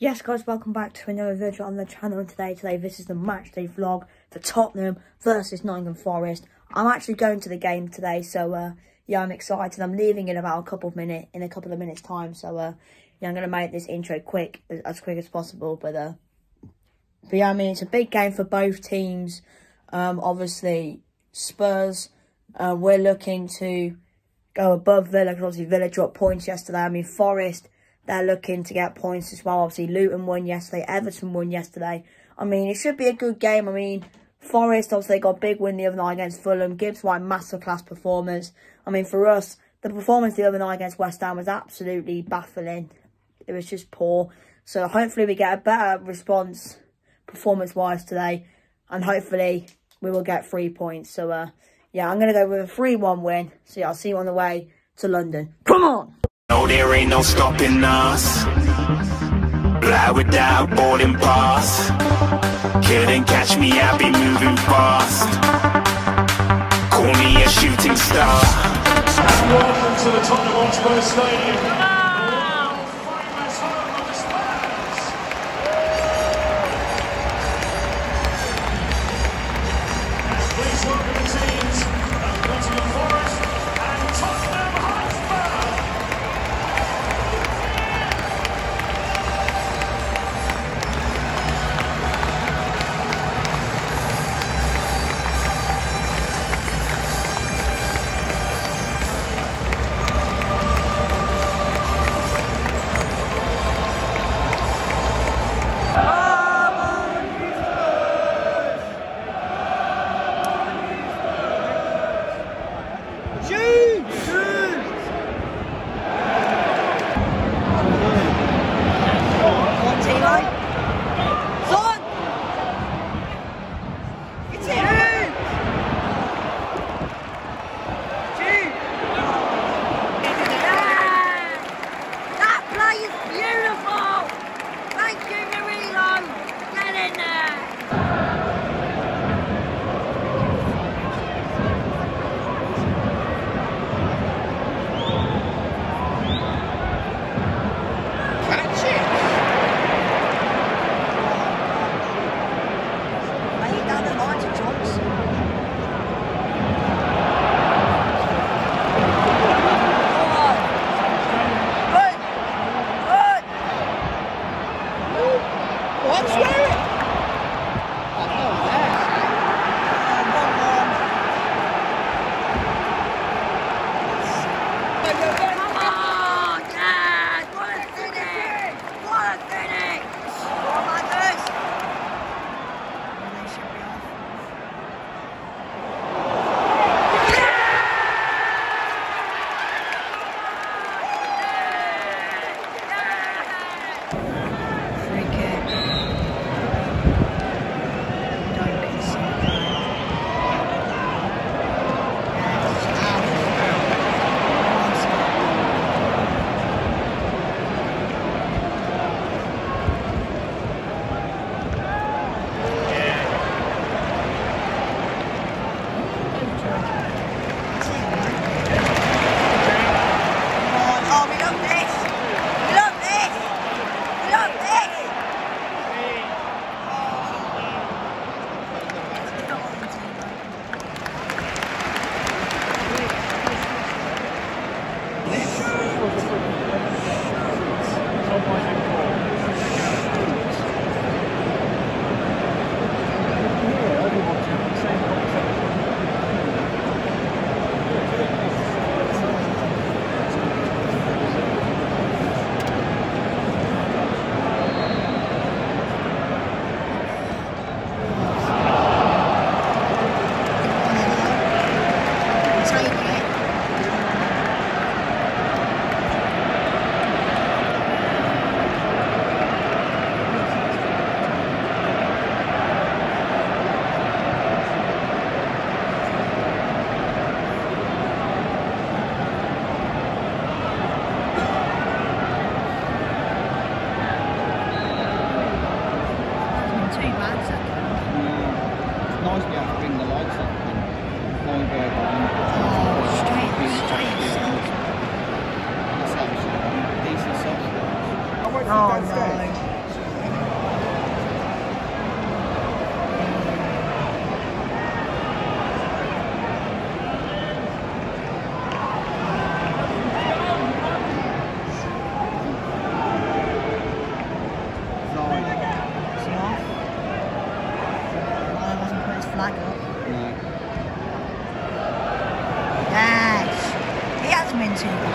Yes guys, welcome back to another video on the channel. Today this is the matchday vlog for Tottenham versus Nottingham Forest. I'm actually going to the game today, so yeah, I'm excited. I'm leaving in about a couple of minutes time, so yeah, I'm gonna make this intro quick as possible. But yeah, I mean, it's a big game for both teams. Obviously Spurs, we're looking to go above Villa, because obviously Villa dropped points yesterday. I mean, Forest, they're looking to get points as well. Obviously, Luton won yesterday. Everton won yesterday. I mean, it should be a good game. I mean, Forest, obviously, got a big win the other night against Fulham. Gibbs White, masterclass performance. I mean, for us, the performance the other night against West Ham was absolutely baffling. It was just poor. So, hopefully, we get a better response performance-wise today. And hopefully, we will get 3 points. So, yeah, I'm going to go with a 3-1 win. So, yeah, I'll see you on the way to London. Come on! No, there ain't no stopping us. Fly without boarding pass. Couldn't catch me, I be moving fast. Call me a shooting star. Welcome to the Tottenham Hotspur Stadium. Please welcome the teams of Nottingham Forest and Tottenham Hotspur. too bad.